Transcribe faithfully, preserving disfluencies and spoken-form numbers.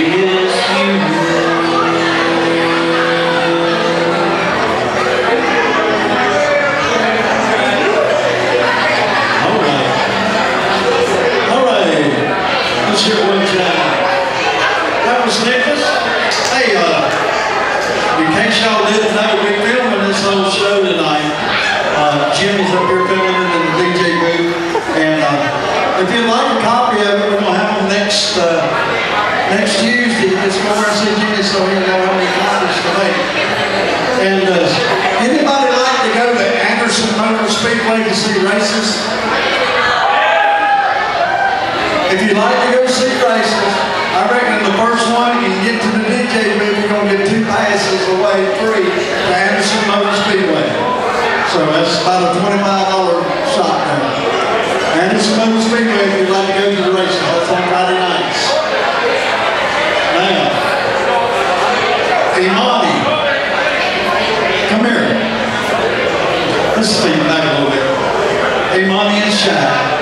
Y'all didn't know, we're filming this whole show tonight. Uh, Jimmy's up here filming it in the D J booth. And uh, if you'd like a copy of it, we're going to have them next, uh, next Tuesday. Just go over and see Jimmy so he know how many copies to make. And uh, anybody like to go to Anderson Motor Speedway to see races? If you'd like to go see races, I reckon the first one you can get to the D J booth, you're going to get two passes away free to Anderson Motor Speedway. So that's about a twenty-five dollar shot there. Anderson Motor Speedway, if you'd like to go to the races, that's on Friday nights. Now, Imani, come here. Let's lean back a little bit. Imani and Shaq.